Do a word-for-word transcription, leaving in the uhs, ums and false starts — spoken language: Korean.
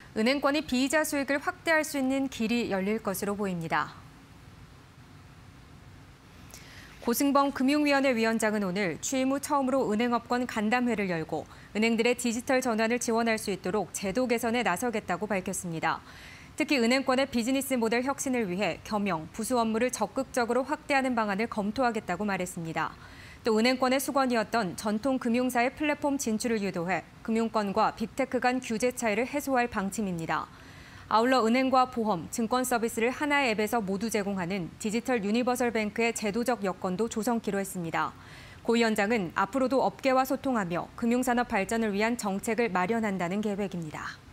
은행권이 비이자 수익을 확대할 수 있는 길이 열릴 것으로 보입니다. 고승범 금융위원회 위원장은 오늘 취임 후 처음으로 은행업권 간담회를 열고 은행들의 디지털 전환을 지원할 수 있도록 제도 개선에 나서겠다고 밝혔습니다. 특히 은행권의 비즈니스 모델 혁신을 위해 겸용, 부수 업무를 적극적으로 확대하는 방안을 검토하겠다고 말했습니다. 또 은행권의 수건이었던 전통 금융사의 플랫폼 진출을 유도해 금융권과 빅테크 간 규제 차이를 해소할 방침입니다. 아울러 은행과 보험, 증권 서비스를 하나의 앱에서 모두 제공하는 디지털 유니버설 뱅크의 제도적 여건도 조성키로 했습니다. 고 위원장은 앞으로도 업계와 소통하며 금융산업 발전을 위한 정책을 마련한다는 계획입니다.